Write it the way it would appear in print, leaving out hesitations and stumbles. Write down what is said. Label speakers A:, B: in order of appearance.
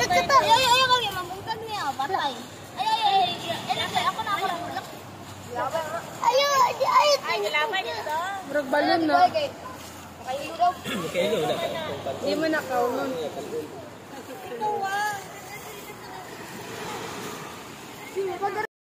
A: Dagat ka ta. Ay, kami mambungkag niya, batay. Ay, ako na ako. Ay, galaman niyo to.
B: Murag balon na.
A: Kayo daw.
C: Kailo na.
B: Di mo nakaw nun.